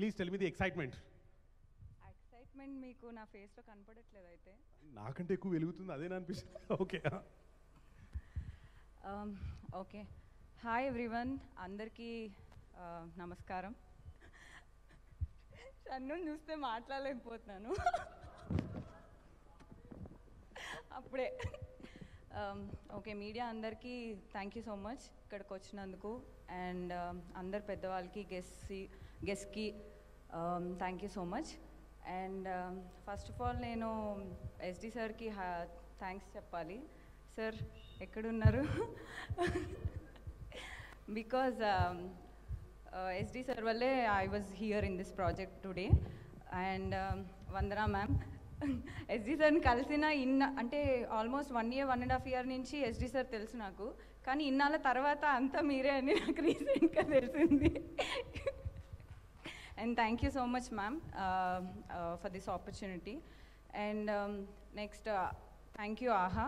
Please tell me the excitement. Excitement మీకు నా ఫేస్లో కనపడట్లేదు అయితే. నాకంటే ఎక్కువ వెలుగుతుంది, అదే అనిపిస్తుంది. ఓకే ఓకే, హాయ్ ఎవ్రీవన్, అందరికీ నమస్కారం. షన్ను చూస్తే మాట్లాడలేకపోతున్నాను అప్పుడే. ఓకే, మీడియా అందరికీ థ్యాంక్ యూ సో మచ్ ఇక్కడికి వచ్చినందుకు. అండ్ అందరు పెద్దవాళ్ళకి గెస్ట్కి thank you so much. And first of all నేను ఎస్డి సార్కి థ్యాంక్స్ చెప్పాలి. సార్ ఎక్కడున్నారు? బికాజ్ ఎస్డి సార్ వల్లే I was here in this project today. And Vandana ma'am, SD సార్ని కలిసిన అంటే ఆల్మోస్ట్ 1 year 1.5 year నుంచి ఎస్డి సార్ తెలుసు నాకు, కానీ ఇన్నాళ్ళ తర్వాత అంతా మీరే అని నాకు రీసెంట్గా తెలిసింది. And thank you so much, ma'am, for this opportunity. And next, thank you, Aha.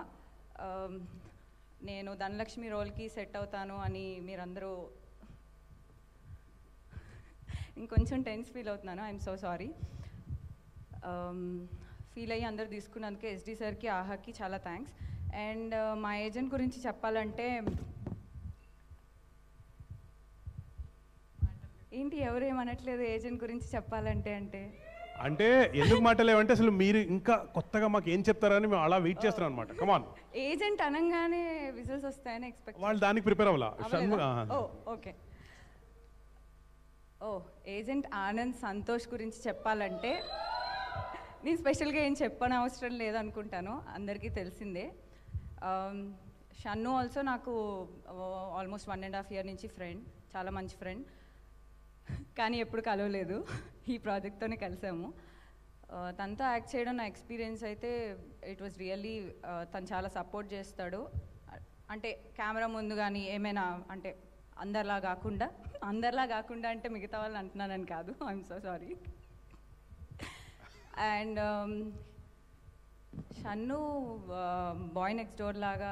నేను ధనలక్ష్మి రోల్కి సెట్ అవుతాను అని మీరందరూ, ఇంకొంచెం టెన్స్ ఫీల్ అవుతున్నాను, ఐఎమ్ సో సారీ. ఫీల్ అయ్యి అందరు తీసుకున్నందుకు ఎస్డి సార్కి, ఆహాకి చాలా థ్యాంక్స్. అండ్ మా ఏజెంట్ గురించి చెప్పాలంటే ఏంటి ఎవరేమనట్లేదు ఏజెంట్ గురించి చెప్పాలంటే అంటే ఎందుకు మాటలేవంటే అసలు మీరు ఇంకా కొత్తగా మాకు ఏం చెప్తారని మేము అలా వెయిట్ చేస్తున్నాం అనమాట. కమాన్, ఏజెంట్ అనగానే విజిల్స్ వస్తాయని ఎక్స్పెక్ట్, వాళ్ళు దానికి ప్రిపేర్ అవ్వాలా? ఓకే, ఏజెంట్ ఆనంద్ సంతోష్ గురించి చెప్పాలంటే నేను స్పెషల్గా ఏం చెప్పని అవసరం లేదనుకుంటాను, అందరికీ తెలిసిందే. షన్ను ఆల్సో నాకు ఆల్మోస్ట్ 1.5 year నుంచి ఫ్రెండ్, చాలా మంచి ఫ్రెండ్, కానీ ఎప్పుడు కలవలేదు. ఈ ప్రాజెక్ట్తోనే కలిసాము. తనతో యాక్ట్ చేయడం నా ఎక్స్పీరియన్స్ అయితే ఇట్ వాజ్ రియల్లీ, తను చాలా సపోర్ట్ చేస్తాడు. అంటే కెమెరా ముందు కానీ ఏమైనా, అంటే అందరిలా కాకుండా అంటే మిగతా వాళ్ళని అంటున్నానని కాదు, I'm so sorry. And Shannu boy next door లాగా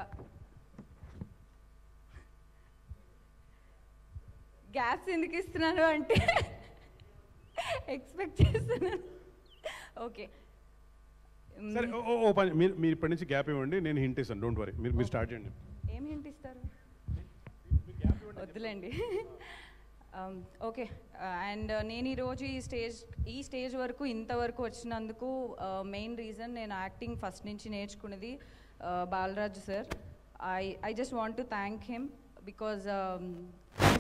గ్యాప్స్ ఎందుకు ఇస్తున్నాను అంటే ఎక్స్పెక్ట్ చేస్తున్నాను. ఓకే సరే, మీరు ఇప్పటి నుంచి గ్యాప్ ఇవ్వండి, నేను హింట్ ఇస్తాను, డోంట్ వరీ, మీరు స్టార్ట్ చేయండి. ఏం హింట్ ఇస్తారు? వద్దులేండి. ఓకే, అండ్ నేను ఈరోజు ఈ స్టేజ్ వరకు ఇంతవరకు వచ్చినందుకు మెయిన్ రీజన్, నేను యాక్టింగ్ ఫస్ట్ నుంచి నేర్చుకున్నది Balaraju sir. I just want to thank him because